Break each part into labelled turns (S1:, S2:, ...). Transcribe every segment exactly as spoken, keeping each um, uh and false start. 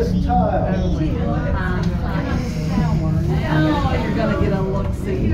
S1: Miss Tile.
S2: Oh, you're gonna get a look-see.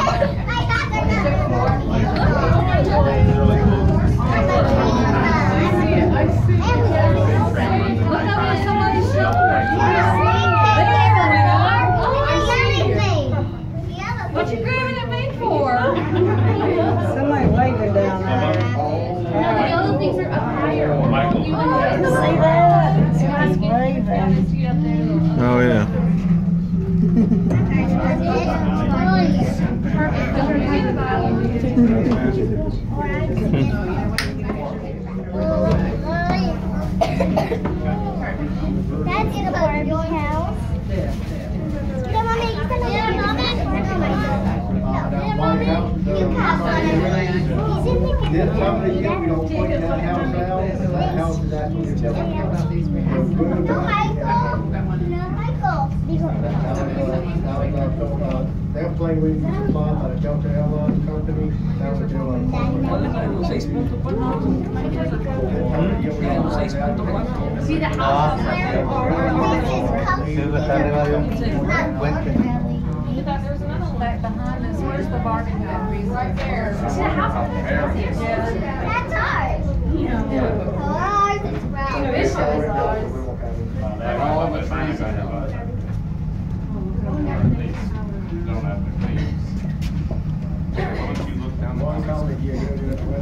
S2: I see it. Look up at somebody's shoulder. There we are. Oh, I see you. What you grabbing at me for?
S3: Somebody waving down there.
S4: The other things are up higher.
S3: See that? Somebody's waving.
S5: Oh yeah.
S4: That's in about your house. Yeah, mommy, you can yeah, mommy. Oh my God. Yeah, mommy. You can't find it. He's in the kitchen.
S1: This company, yeah, we don't point that house out. That house is actually a devil.
S4: No, Michael. No, Michael.
S1: They're playing with the spot by the Delta Airlines company. That was their own.
S4: See the house there?
S2: There's another leg behind us. Where's the Barbie house? Right there.
S4: See the house up there? Yeah. That's ours. Oh, ours is brown.
S2: This is ours.
S6: All of us are using it. Don't have the things. Once you look down the
S1: One color here, you're going to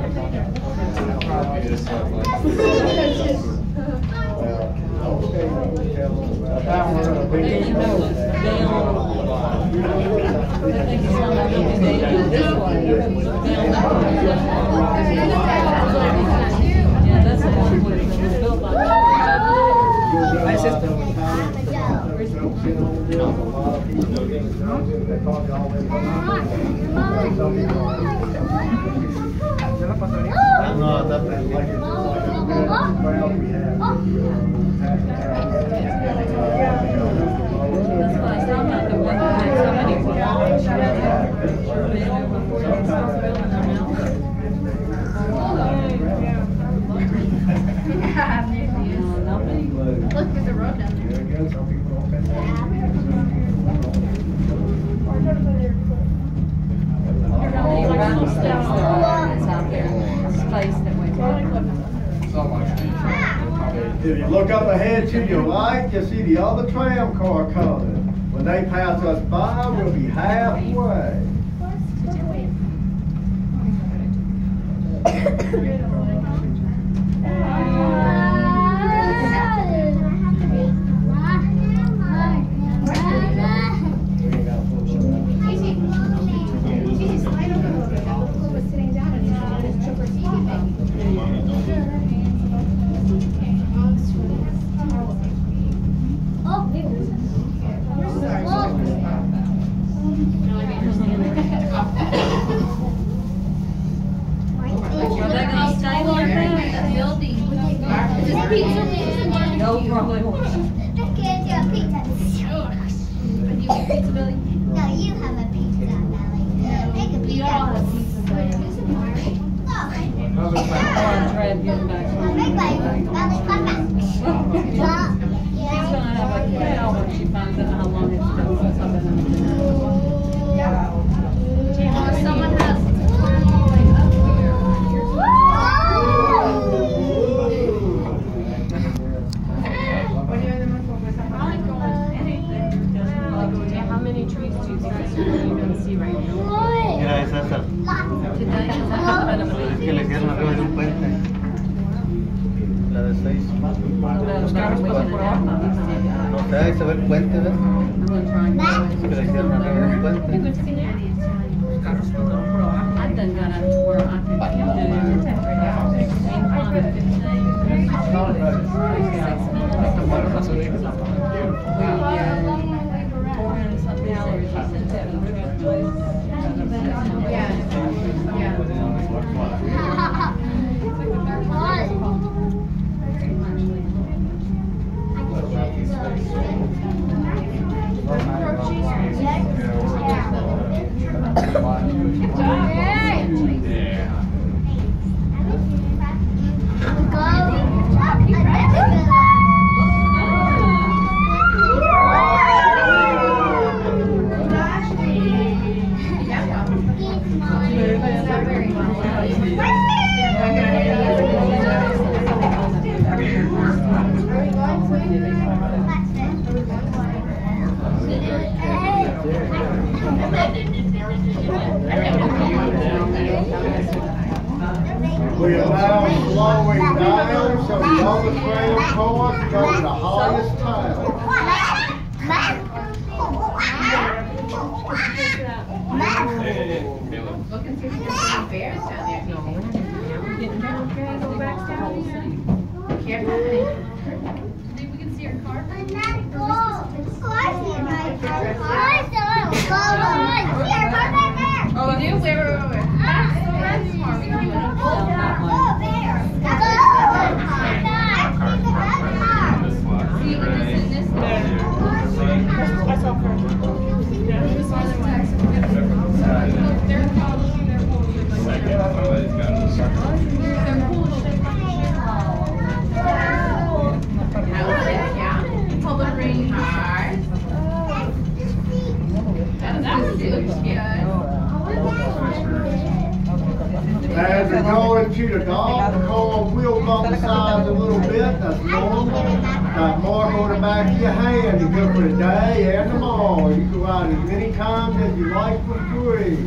S2: yeah, that's the one that was built by my sister.
S1: No, that's like it's crowd we have.
S2: That's why I sound like the one that had so many before they start building their house.
S4: Look at the road down there.
S1: If you look up ahead to your right, you'll see the other tram car coming. When they pass us by, we'll be halfway.
S5: Ahí se ve el puente, ¿ves? Que le hicieron arriba del puente.
S2: I've done got up to where I could do eight hundred fifteen, four hundred something hours. She said that was really good. Yeah. Yeah.
S1: We're now slowing down, so the other tram cars can go to the highest town.
S6: Hey, hey, hey, Caleb.
S7: Look and see if there's any bears down there. No. We're getting down. Go back down. Careful.
S2: Think we can see your car?
S7: Oh, you do? Where, where, where, where? That's the reservoir. We can even pull that one.
S6: This one.
S2: See what this is, this
S3: That's all for
S2: They're probably, they're probably like.
S6: Somebody's got it.
S2: They're cool shaped like
S7: Yeah. Pull the ring hard. That's good.
S1: As we go into the golf, the car will bump the sides a little bit, that's normal. Got mark on the back of your hand, you're good for the day and tomorrow. You can ride as many times as you like for free.